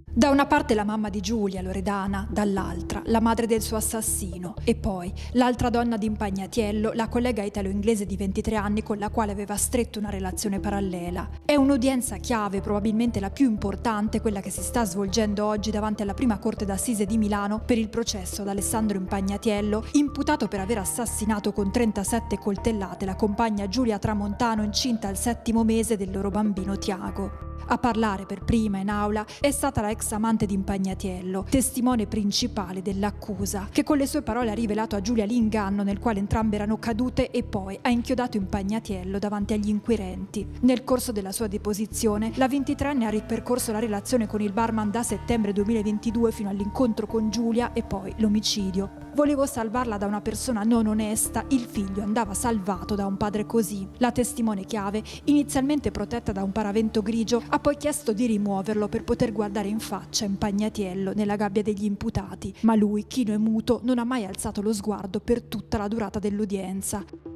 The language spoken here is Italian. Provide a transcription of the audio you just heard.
Da una parte la mamma di Giulia, Loredana, dall'altra la madre del suo assassino e poi l'altra donna di Impagnatiello, la collega italo-inglese di 23 anni con la quale aveva stretto una relazione parallela. È un'udienza chiave, probabilmente la più importante, quella che si sta svolgendo oggi davanti alla prima corte d'assise di Milano per il processo ad Alessandro Impagnatiello, imputato per aver assassinato con 37 coltellate la compagna Giulia Tramontano incinta al 7° mese del loro bambino Tiago. A parlare per prima in aula è stata la ex amante di Impagnatiello, testimone principale dell'accusa, che con le sue parole ha rivelato a Giulia l'inganno nel quale entrambe erano cadute e poi ha inchiodato Impagnatiello davanti agli inquirenti. Nel corso della sua deposizione, la 23enne ha ripercorso la relazione con il barman da settembre 2022 fino all'incontro con Giulia e poi l'omicidio. Volevo salvarla da una persona non onesta, il figlio andava salvato da un padre così. La testimone chiave, inizialmente protetta da un paravento grigio, ha poi chiesto di rimuoverlo per poter guardare in faccia Impagnatiello nella gabbia degli imputati, ma lui, chino e muto, non ha mai alzato lo sguardo per tutta la durata dell'udienza.